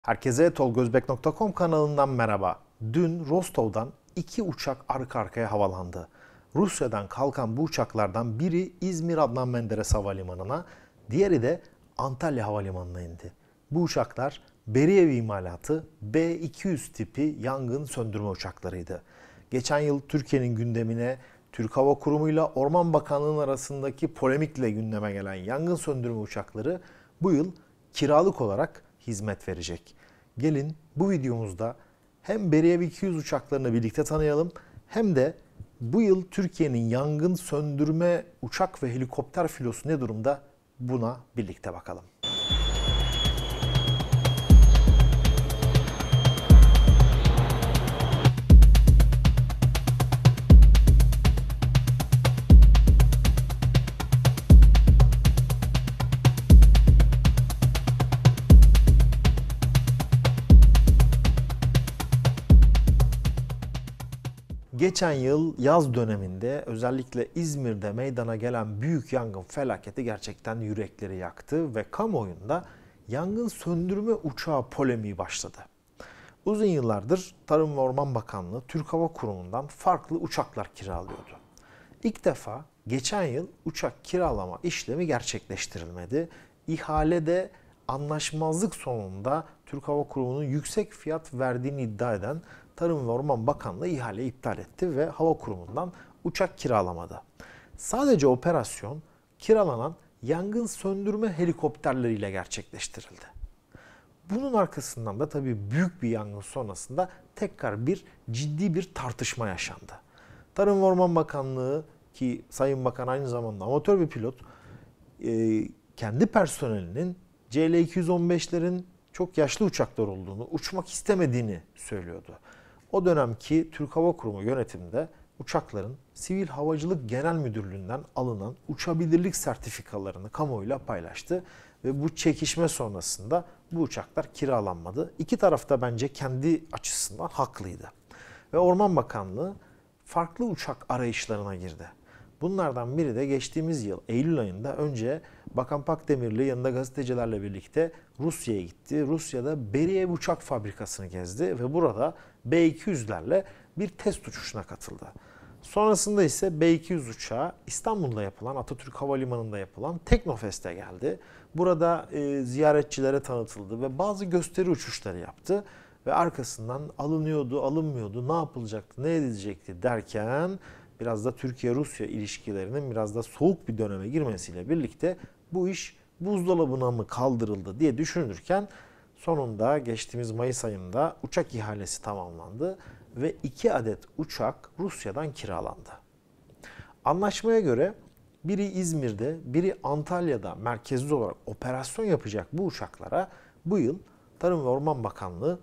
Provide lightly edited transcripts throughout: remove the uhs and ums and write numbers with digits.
Herkese tolgozbek.com kanalından merhaba. Dün Rostov'dan 2 uçak arka arkaya havalandı. Rusya'dan kalkan bu uçaklardan biri İzmir Adnan Menderes Havalimanı'na, diğeri de Antalya Havalimanı'na indi. Bu uçaklar Beriyev imalatı B-200 tipi yangın söndürme uçaklarıydı. Geçen yıl Türkiye'nin gündemine Türk Hava Kurumu ile Orman Bakanlığı'nın arasındaki polemikle gündeme gelen yangın söndürme uçakları bu yıl kiralık olarak hizmet verecek. Gelin bu videomuzda hem Beriyev 200 uçaklarını birlikte tanıyalım hem de bu yıl Türkiye'nin yangın söndürme uçak ve helikopter filosu ne durumda, buna birlikte bakalım. Geçen yıl yaz döneminde özellikle İzmir'de meydana gelen büyük yangın felaketi gerçekten yürekleri yaktı ve kamuoyunda yangın söndürme uçağı polemiği başladı. Uzun yıllardır Tarım ve Orman Bakanlığı Türk Hava Kurumu'ndan farklı uçaklar kiralıyordu. İlk defa geçen yıl uçak kiralama işlemi gerçekleştirilmedi. İhalede anlaşmazlık sonunda Türk Hava Kurumu'nun yüksek fiyat verdiğini iddia eden Tarım ve Orman Bakanlığı ihaleyi iptal etti ve Hava Kurumu'ndan uçak kiralamadı. Sadece operasyon kiralanan yangın söndürme helikopterleriyle gerçekleştirildi. Bunun arkasından da tabii büyük bir yangın sonrasında tekrar ciddi bir tartışma yaşandı. Tarım ve Orman Bakanlığı, ki Sayın Bakan aynı zamanda amatör bir pilot, kendi personelinin CL-215'lerin çok yaşlı uçaklar olduğunu, uçmak istemediğini söylüyordu. O dönemki Türk Hava Kurumu yönetiminde uçakların Sivil Havacılık Genel Müdürlüğü'nden alınan uçabilirlik sertifikalarını kamuoyuyla paylaştı ve bu çekişme sonrasında bu uçaklar kiralanmadı. İki taraf da bence kendi açısından haklıydı. Ve Orman Bakanlığı farklı uçak arayışlarına girdi. Bunlardan biri de geçtiğimiz yıl Eylül ayında önce Bakan Pakdemirli yanında gazetecilerle birlikte Rusya'ya gitti. Rusya'da Beriyev uçak fabrikasını gezdi ve burada B-200'lerle bir test uçuşuna katıldı. Sonrasında ise B-200 uçağı İstanbul'da yapılan, Atatürk Havalimanı'nda yapılan Teknofest'e geldi. Burada ziyaretçilere tanıtıldı ve bazı gösteri uçuşları yaptı. Ve arkasından alınıyordu, alınmıyordu, ne yapılacaktı, ne edilecekti derken biraz da Türkiye-Rusya ilişkilerinin biraz da soğuk bir döneme girmesiyle birlikte bu iş buzdolabına mı kaldırıldı diye düşünülürken sonunda geçtiğimiz Mayıs ayında uçak ihalesi tamamlandı ve 2 adet uçak Rusya'dan kiralandı. Anlaşmaya göre biri İzmir'de, biri Antalya'da merkezli olarak operasyon yapacak bu uçaklara bu yıl Tarım ve Orman Bakanlığı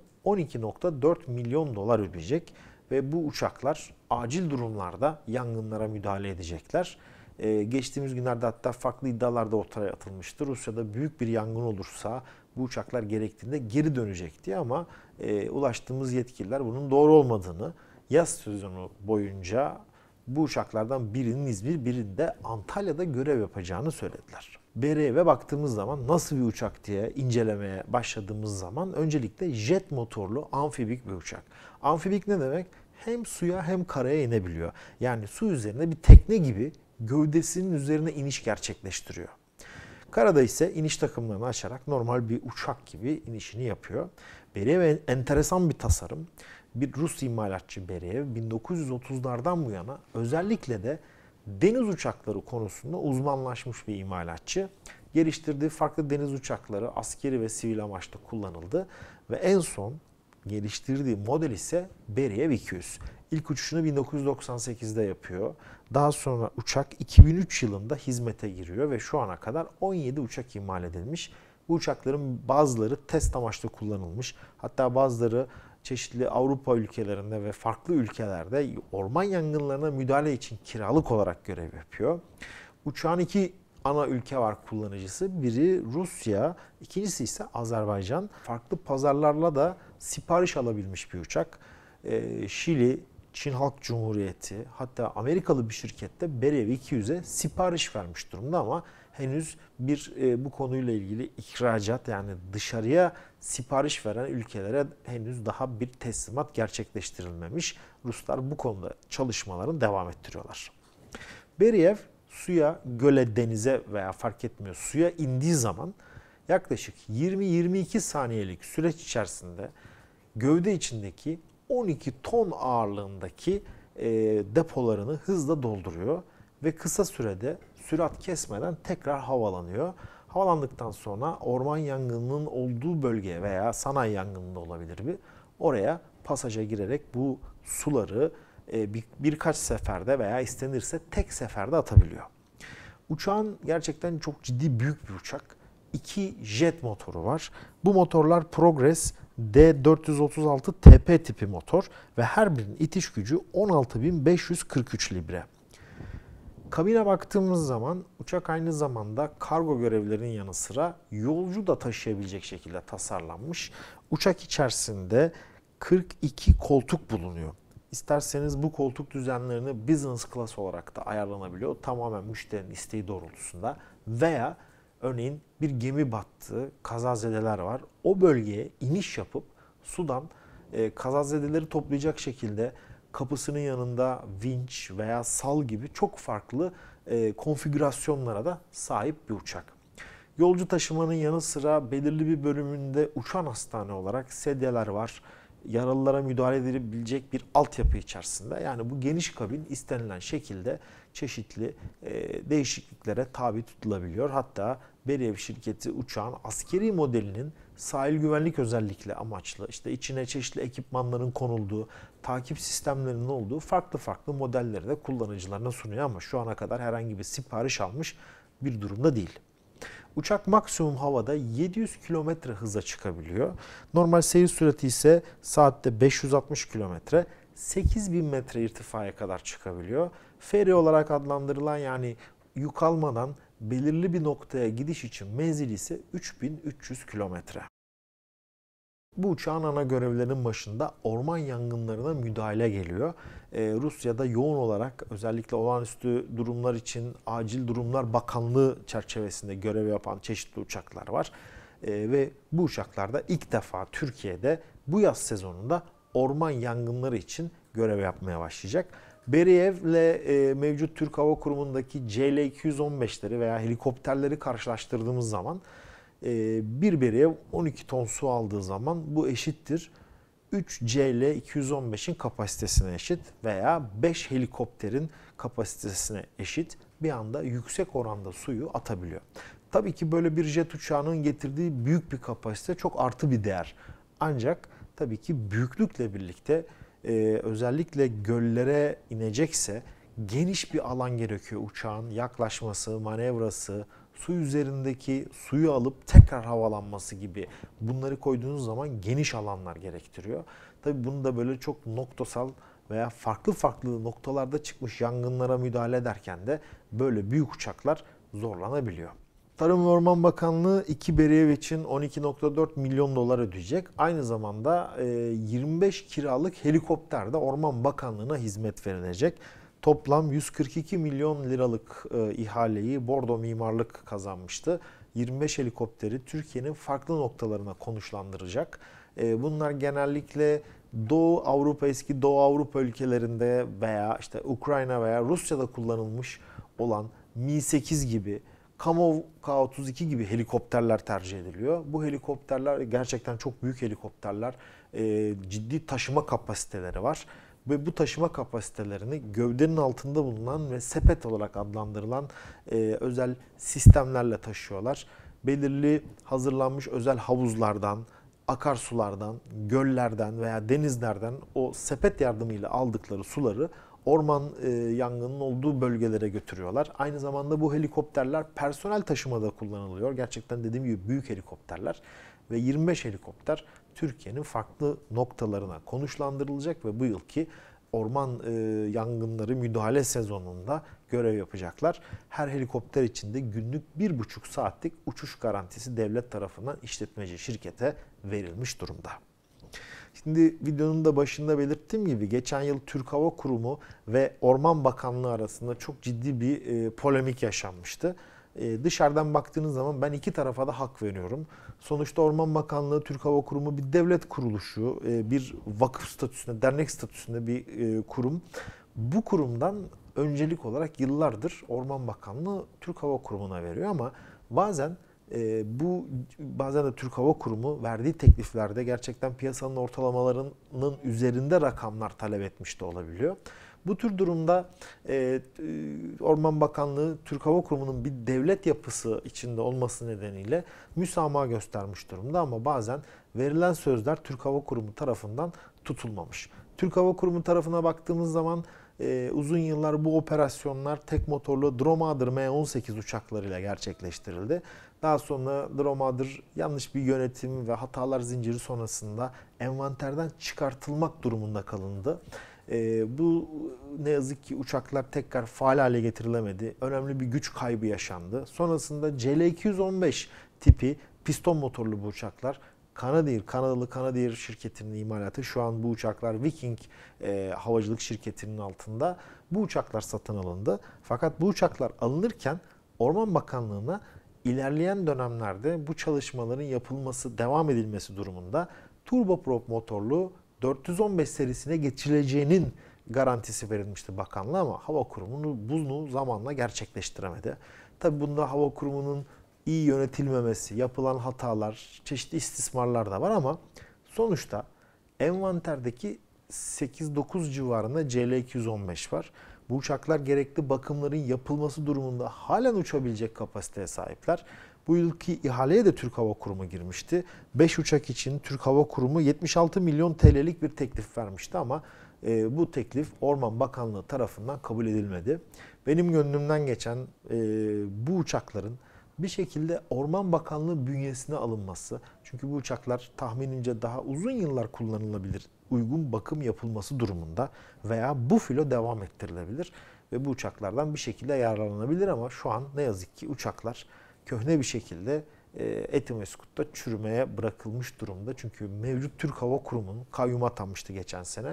12,4 milyon dolar ödeyecek ve bu uçaklar acil durumlarda yangınlara müdahale edecekler. Geçtiğimiz günlerde hatta farklı iddialar da ortaya atılmıştı. Rusya'da büyük bir yangın olursa bu uçaklar gerektiğinde geri dönecek diye, ama ulaştığımız yetkililer bunun doğru olmadığını, yaz sezonu boyunca bu uçaklardan birinin İzmir, birinde Antalya'da görev yapacağını söylediler. Beriyev'e baktığımız zaman nasıl bir uçak diye incelemeye başladığımız zaman öncelikle jet motorlu amfibik bir uçak. Amfibik ne demek? Hem suya hem karaya inebiliyor. Yani su üzerinde bir tekne gibi gövdesinin üzerine iniş gerçekleştiriyor. Karada ise iniş takımlarını açarak normal bir uçak gibi inişini yapıyor. Beriyev enteresan bir tasarım. Bir Rus imalatçı Beriyev 1930'lardan bu yana özellikle de deniz uçakları konusunda uzmanlaşmış bir imalatçı. Geliştirdiği farklı deniz uçakları askeri ve sivil amaçlı kullanıldı ve en son geliştirdiği model ise Beriyev 200. İlk uçuşunu 1998'de yapıyor. Daha sonra uçak 2003 yılında hizmete giriyor ve şu ana kadar 17 uçak imal edilmiş. Bu uçakların bazıları test amaçlı kullanılmış. Hatta bazıları çeşitli Avrupa ülkelerinde ve farklı ülkelerde orman yangınlarına müdahale için kiralık olarak görev yapıyor. Uçağın iki ana ülke var kullanıcısı. Biri Rusya, ikincisi ise Azerbaycan. Farklı pazarlarla da sipariş alabilmiş bir uçak. Şili, Çin Halk Cumhuriyeti, hatta Amerikalı bir şirkette Beriyev 200'e sipariş vermiş durumda ama henüz bu konuyla ilgili ihracat, yani dışarıya sipariş veren ülkelere henüz daha bir teslimat gerçekleştirilmemiş. Ruslar bu konuda çalışmalarını devam ettiriyorlar. Beriyev suya, göle, denize veya fark etmiyor suya indiği zaman yaklaşık 20-22 saniyelik süreç içerisinde gövde içindeki 12 ton ağırlığındaki depolarını hızla dolduruyor ve kısa sürede sürat kesmeden tekrar havalanıyor. Havalandıktan sonra orman yangınının olduğu bölgeye veya sanayi yangınında olabilir oraya pasaja girerek bu suları birkaç seferde veya istenirse tek seferde atabiliyor. Uçağın gerçekten çok ciddi büyük bir uçak. 2 jet motoru var. Bu motorlar Progress D436 TP tipi motor ve her birinin itiş gücü 16.543 libre. Kabine baktığımız zaman uçak aynı zamanda kargo görevlerinin yanı sıra yolcu da taşıyabilecek şekilde tasarlanmış. Uçak içerisinde 42 koltuk bulunuyor. İsterseniz bu koltuk düzenlerini business class olarak da ayarlanabiliyor. Tamamen müşterinin isteği doğrultusunda veya örneğin bir gemi battı, kazazedeler var. O bölgeye iniş yapıp sudan kazazedeleri toplayacak şekilde kapısının yanında vinç veya sal gibi çok farklı konfigürasyonlara da sahip bir uçak. Yolcu taşımanın yanı sıra belirli bir bölümünde uçan hastane olarak sedyeler var. Yaralılara müdahale edilebilecek bir altyapı içerisinde. Yani bu geniş kabin istenilen şekilde çeşitli değişikliklere tabi tutulabiliyor. Hatta Beriyev şirketi uçağın askeri modelinin sahil güvenlik özellikle amaçlı, işte içine çeşitli ekipmanların konulduğu, takip sistemlerinin olduğu farklı modelleri de kullanıcılarına sunuyor ama şu ana kadar herhangi bir sipariş almış bir durumda değil. Uçak maksimum havada 700 km hıza çıkabiliyor. Normal seyir sürati ise saatte 560 km, 8000 metre irtifaya kadar çıkabiliyor. Ferry olarak adlandırılan yani yük almadan belirli bir noktaya gidiş için menzili ise 3300 kilometre. Bu uçağın ana görevlerinin başında orman yangınlarına müdahale geliyor. Rusya'da yoğun olarak özellikle olağanüstü durumlar için Acil Durumlar Bakanlığı çerçevesinde görev yapan çeşitli uçaklar var. Ve bu uçaklarda ilk defa Türkiye'de bu yaz sezonunda orman yangınları için görev yapmaya başlayacak. Beriyev'le mevcut Türk Hava Kurumu'ndaki CL-215'leri veya helikopterleri karşılaştırdığımız zaman bir Beriyev 12 ton su aldığı zaman bu eşittir 3 CL-215'in kapasitesine eşit veya 5 helikopterin kapasitesine eşit bir anda yüksek oranda suyu atabiliyor. Tabii ki böyle bir jet uçağının getirdiği büyük bir kapasite çok artı bir değer. Ancak tabii ki büyüklükle birlikte özellikle göllere inecekse geniş bir alan gerekiyor uçağın yaklaşması, manevrası, su üzerindeki suyu alıp tekrar havalanması gibi bunları koyduğunuz zaman geniş alanlar gerektiriyor. Tabii bunu da böyle çok noktasal veya farklı noktalarda çıkmış yangınlara müdahale ederken de böyle büyük uçaklar zorlanabiliyor. Tarım ve Orman Bakanlığı 2 Beriyev için 12.4 milyon dolar ödeyecek. Aynı zamanda 25 kiralık helikopter de Orman Bakanlığı'na hizmet verilecek. Toplam 142 milyon liralık ihaleyi Bordo Mimarlık kazanmıştı. 25 helikopteri Türkiye'nin farklı noktalarına konuşlandıracak. Bunlar genellikle Doğu Avrupa, eski Doğu Avrupa ülkelerinde veya işte Ukrayna veya Rusya'da kullanılmış olan Mi-8 gibi, Kamov K-32 gibi helikopterler tercih ediliyor. Bu helikopterler gerçekten çok büyük helikopterler, ciddi taşıma kapasiteleri var. Ve bu taşıma kapasitelerini gövdenin altında bulunan ve sepet olarak adlandırılan özel sistemlerle taşıyorlar. Belirli hazırlanmış özel havuzlardan, akarsulardan, göllerden veya denizlerden o sepet yardımıyla aldıkları suları orman yangının olduğu bölgelere götürüyorlar. Aynı zamanda bu helikopterler personel taşımada kullanılıyor. Gerçekten dediğim gibi büyük helikopterler ve 25 helikopter Türkiye'nin farklı noktalarına konuşlandırılacak ve bu yılki orman yangınları müdahale sezonunda görev yapacaklar. Her helikopter içinde günlük 1,5 saatlik uçuş garantisi devlet tarafından işletmeci şirkete verilmiş durumda. Şimdi videonun da başında belirttiğim gibi geçen yıl Türk Hava Kurumu ve Orman Bakanlığı arasında çok ciddi bir polemik yaşanmıştı. dışarıdan baktığınız zaman ben iki tarafa da hak veriyorum. Sonuçta Orman Bakanlığı, Türk Hava Kurumu bir devlet kuruluşu, bir vakıf statüsünde, dernek statüsünde bir kurum. Bu kurumdan öncelik olarak yıllardır Orman Bakanlığı Türk Hava Kurumu'na veriyor ama bazen bazen de Türk Hava Kurumu verdiği tekliflerde gerçekten piyasanın ortalamalarının üzerinde rakamlar talep etmiş de olabiliyor. Bu tür durumda Orman Bakanlığı Türk Hava Kurumu'nun bir devlet yapısı içinde olması nedeniyle müsamaha göstermiş durumda ama bazen verilen sözler Türk Hava Kurumu tarafından tutulmamış. Türk Hava Kurumu tarafına baktığımız zaman uzun yıllar bu operasyonlar tek motorlu Dromader M18 uçaklarıyla gerçekleştirildi. Daha sonra Dromader yanlış bir yönetim ve hatalar zinciri sonrasında envanterden çıkartılmak durumunda kalındı. Bu ne yazık ki uçaklar tekrar faal hale getirilemedi. Önemli bir güç kaybı yaşandı. Sonrasında CL-215 tipi piston motorlu bu uçaklar Kanadalı Canadair şirketinin imalatı. Şu an bu uçaklar Viking havacılık şirketinin altında. Bu uçaklar satın alındı. Fakat bu uçaklar alınırken Orman Bakanlığı'na ilerleyen dönemlerde bu çalışmaların yapılması, devam edilmesi durumunda turboprop motorlu 415 serisine geçileceğinin garantisi verilmişti bakanlığa ama Hava Kurumu bunu zamanla gerçekleştiremedi. Tabi bunda Hava Kurumu'nun iyi yönetilmemesi, yapılan hatalar, çeşitli istismarlar da var ama sonuçta envanterdeki 8-9 civarında CL-215 var. Bu uçaklar gerekli bakımların yapılması durumunda halen uçabilecek kapasiteye sahipler. Bu yılki ihaleye de Türk Hava Kurumu girmişti. 5 uçak için Türk Hava Kurumu 76 milyon TL'lik bir teklif vermişti ama bu teklif Orman Bakanlığı tarafından kabul edilmedi. Benim gönlümden geçen bu uçakların bir şekilde Orman Bakanlığı bünyesine alınması. Çünkü bu uçaklar tahminimce daha uzun yıllar kullanılabilir. Uygun bakım yapılması durumunda veya bu filo devam ettirilebilir. Ve bu uçaklardan bir şekilde yararlanabilir ama şu an ne yazık ki uçaklar köhne bir şekilde Etimesgut'ta çürümeye bırakılmış durumda. Çünkü mevcut Türk Hava Kurumu'nun kayyum atanmıştı geçen sene.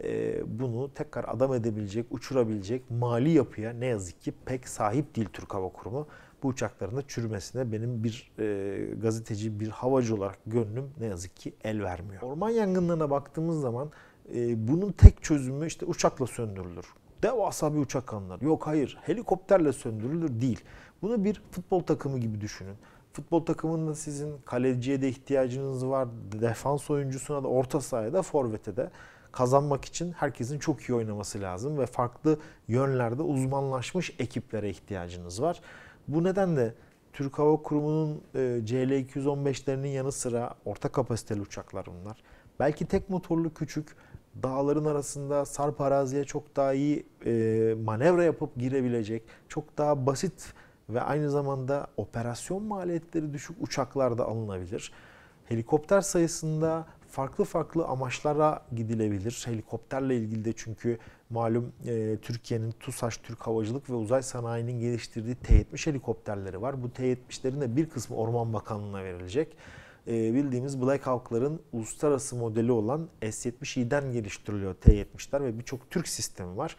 Bunu tekrar adam edebilecek, uçurabilecek mali yapıya ne yazık ki pek sahip değil Türk Hava Kurumu. Bu uçakların da çürümesine benim bir gazeteci, bir havacı olarak gönlüm ne yazık ki el vermiyor. Orman yangınlarına baktığımız zaman bunun tek çözümü işte uçakla söndürülür. Devasa bir uçak alınır. Yok hayır, helikopterle söndürülür değil. Bunu bir futbol takımı gibi düşünün. Futbol takımında sizin kaleciye de ihtiyacınız var. Defans oyuncusuna da, orta sahaya da, forvete de. Kazanmak için herkesin çok iyi oynaması lazım ve farklı yönlerde uzmanlaşmış ekiplere ihtiyacınız var. Bu nedenle Türk Hava Kurumu'nun CL-215'lerinin yanı sıra orta kapasiteli uçaklar bunlar. Belki tek motorlu küçük, dağların arasında sarp araziye çok daha iyi manevra yapıp girebilecek, çok daha basit ve aynı zamanda operasyon maliyetleri düşük uçaklar da alınabilir. Helikopter sayısında farklı amaçlara gidilebilir. Helikopterle ilgili de çünkü malum Türkiye'nin TUSAŞ, Türk Havacılık ve Uzay Sanayi'nin geliştirdiği T-70 helikopterleri var. Bu T-70'lerin de bir kısmı Orman Bakanlığı'na verilecek. Bildiğimiz Black Hawk'ların uluslararası modeli olan S-70i'den geliştiriliyor T-70'ler ve birçok Türk sistemi var.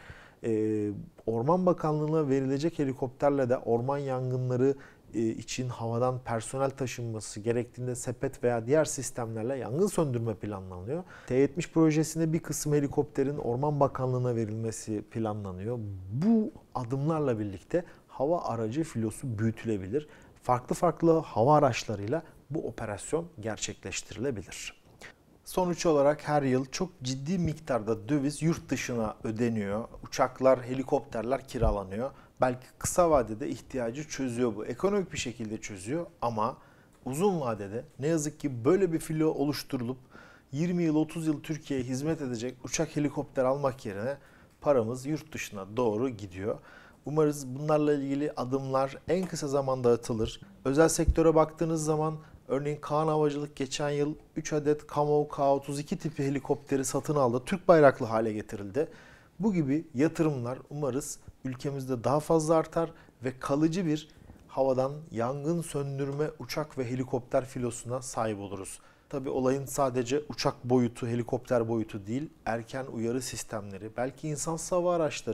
Orman Bakanlığı'na verilecek helikopterle de orman yangınları için havadan personel taşınması, gerektiğinde sepet veya diğer sistemlerle yangın söndürme planlanıyor. T-70 projesinde bir kısım helikopterin Orman Bakanlığı'na verilmesi planlanıyor. Bu adımlarla birlikte hava aracı filosu büyütülebilir. Farklı hava araçlarıyla bu operasyon gerçekleştirilebilir. Sonuç olarak her yıl çok ciddi miktarda döviz yurt dışına ödeniyor. Uçaklar, helikopterler kiralanıyor. Belki kısa vadede ihtiyacı çözüyor bu. Ekonomik bir şekilde çözüyor ama uzun vadede ne yazık ki böyle bir filo oluşturulup 20 yıl 30 yıl Türkiye'ye hizmet edecek uçak helikopter almak yerine paramız yurt dışına doğru gidiyor. Umarız bunlarla ilgili adımlar en kısa zamanda atılır. Özel sektöre baktığınız zaman örneğin Kaan Havacılık geçen yıl 3 adet Kamov K-32 tipi helikopteri satın aldı. Türk bayraklı hale getirildi. Bu gibi yatırımlar umarız ülkemizde daha fazla artar ve kalıcı bir havadan yangın söndürme uçak ve helikopter filosuna sahip oluruz. Tabii olayın sadece uçak boyutu, helikopter boyutu değil, erken uyarı sistemleri, belki insansız hava araçları,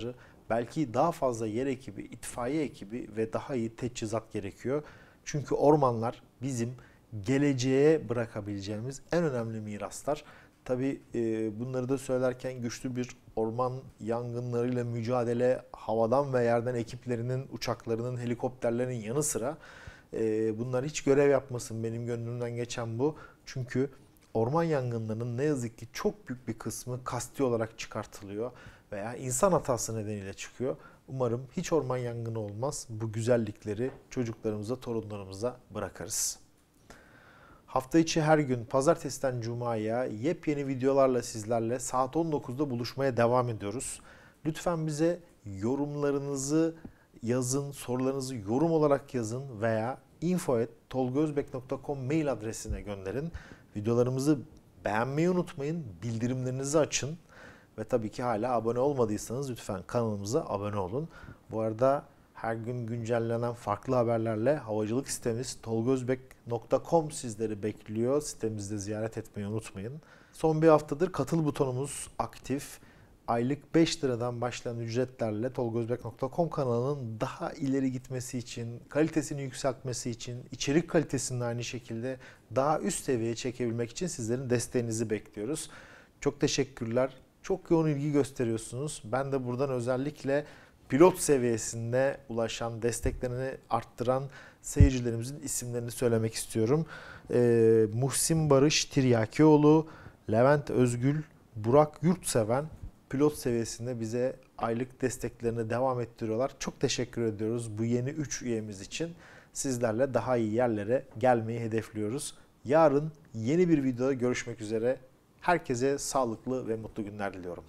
belki daha fazla yer ekibi, itfaiye ekibi ve daha iyi teçhizat gerekiyor. Çünkü ormanlar bizim geleceğe bırakabileceğimiz en önemli miraslar. Tabii bunları da söylerken güçlü bir orman yangınlarıyla mücadele havadan ve yerden ekiplerinin, uçaklarının, helikopterlerinin yanı sıra bunlar hiç görev yapmasın, benim gönlümden geçen bu. Çünkü orman yangınlarının ne yazık ki çok büyük bir kısmı kasti olarak çıkartılıyor veya insan hatası nedeniyle çıkıyor. Umarım hiç orman yangını olmaz. Bu güzellikleri çocuklarımıza, torunlarımıza bırakırız. Hafta içi her gün pazartesiden cumaya yepyeni videolarla sizlerle saat 19'da buluşmaya devam ediyoruz. Lütfen bize yorumlarınızı yazın, sorularınızı yorum olarak yazın veya info@tolgozbek.com mail adresine gönderin. Videolarımızı beğenmeyi unutmayın, bildirimlerinizi açın ve tabii ki hala abone olmadıysanız lütfen kanalımıza abone olun. Bu arada her gün güncellenen farklı haberlerle havacılık sitemiz tolgozbek.com sizleri bekliyor. Sitemizde ziyaret etmeyi unutmayın. Son bir haftadır katıl butonumuz aktif. Aylık 5 liradan başlayan ücretlerle tolgozbek.com kanalının daha ileri gitmesi için, kalitesini yükseltmesi için, içerik kalitesini aynı şekilde daha üst seviyeye çekebilmek için sizlerin desteğinizi bekliyoruz. Çok teşekkürler. Çok yoğun ilgi gösteriyorsunuz. Ben de buradan özellikle pilot seviyesinde ulaşan, desteklerini arttıran seyircilerimizin isimlerini söylemek istiyorum. Muhsin Barış Tiryakioğlu, Levent Özgül, Burak Yurtseven pilot seviyesinde bize aylık desteklerini devam ettiriyorlar. Çok teşekkür ediyoruz bu yeni 3 üyemiz için. Sizlerle daha iyi yerlere gelmeyi hedefliyoruz. Yarın yeni bir videoda görüşmek üzere. Herkese sağlıklı ve mutlu günler diliyorum.